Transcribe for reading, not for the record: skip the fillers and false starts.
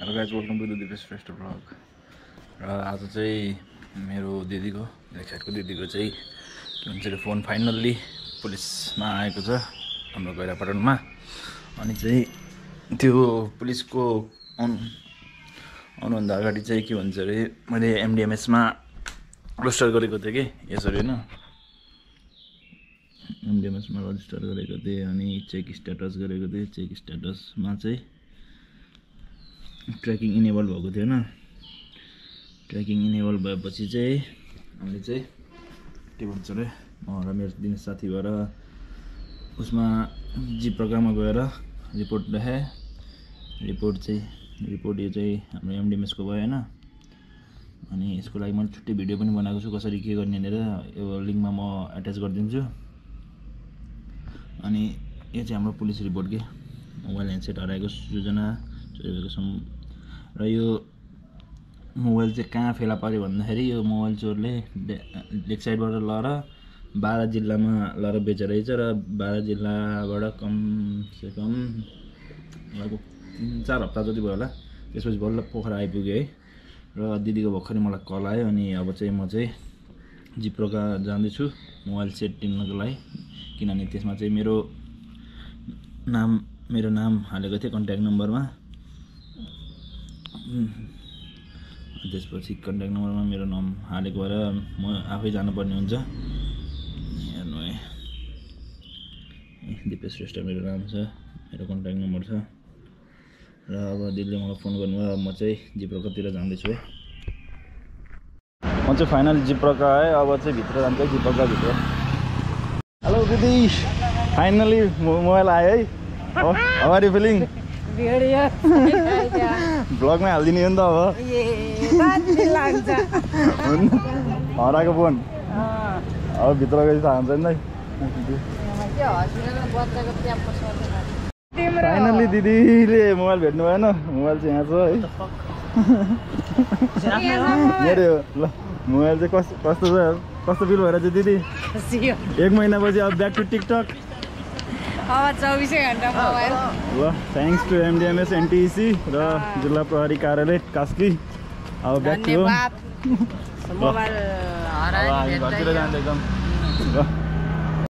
Hello guys, welcome to the Dipesh Shrestha blog. र आज चाहिँ मेरो दिदीको लेक्साइडको दिदीको चाहिँ के भन्छ अरे फोन फाइनल्ली पुलिसमा आएको छ हाम्रो गैरापटनमा। अनि चाहिँ त्यो पुलिसको आउनुभन्दा अगाडि चाहिँ के भन्छ अरे मैले एमडिएमएसमा रजिस्टर गरेको थिएँ कि यसरी होइन, एमडिएमएसमा रजिस्टर गरेको थिएँ अनि चेक स्ट्याटस गरेको थिएँ। चेक स्ट्याटसमा चाहिँ ट्र्याकिङ इनेबल भएको थियो होइन। ट्र्याकिङ इनेबल भएपछि चाहिँ हामीले चाहिँ के भन्छ अरे म र मेरो दिनेश साथी भएर उसमा जिप प्रोग्राममा गएर रिपोर्ट देखाएँ। रिपोर्ट यो चाहिँ हाम्रो एमडिएमएसको भयो होइन। अनि यसको लागि मैले छुट्टै भिडियो पनि बनाएको छु कसरी के गर्ने भनेर, यो लिङ्कमा म एट्याच गरिदिन्छु। अनि यो चाहिँ हाम्रो पुलिस रिपोर्ट के मोबाइल ह्यान्डसेट हराएको सूचना र यो मोबाइल चाहिँ कहाँ फेला पर्यो भन्दाखेरि यो मोबाइल चोरले लेकसाइडबाट लगेर 12 जिल्लामा लगेर बेचेर रहेछ र 12 जिल्लाबाट कमसेकम लगभग 3-4 हप्ता जति भयो होला। त्यसपछि बल्ल पोखरा आइपुग्यो है। र दिदीको भर्खरै मलाई कल आयो। अनि अब चाहिँ म चाहिँ जिप्रोका जाँदैछु मोबाइल सेट किन्नको लागि, किनभने त्यसमा चाहिँ मेरो नाम हालेको थिएँ कन्ट्याक्ट नम्बरमा। त्यसपछि कन्ट्याक्ट नम्बरमा मेरो नाम हालेको भएर म आफै जानुपर्ने हुन्छ। हेर्नु है, दिपेश श्रेष्ठ मेरो नाम छ, मेरो कन्ट्याक्ट नम्बर छ। र अब दिदीले मलाई फोन गर्नुभयो, म चाहिँ जिप्रोकातिर जाँदैछु है। म चाहिँ फाइनल जिप्रोका आएँ, अब चाहिँ भित्र जान्छ जिप्रोका भित्र। हेलो दिदी, फाइनली मोबाइल आयो है। How are you feeling? ब्लगमै हालिदिने हो नि त अब हराएको फोन अब भित्र गएपछि थाहा हुन्छ नि। फाइनल्ली दिदीले मोबाइल भेट्नु भएन, मोबाइल चाहिँ यहाँ छ है। मेरो ल मोबाइल चाहिँ कस्तो छ, कस्तो फिल भएर चाहिँ दिदी 1 महिनापछि अब ब्याक टु टिकटक। 24 घण्टा मोबाइल। ल थ्याङ्क्स टु एमडिएमएस एनटिसी र जिल्ला प्रहरी कार्यालय कास्की। अब ब्याक टु मोबाइल हरायो घरतिर जान्छ एकदम।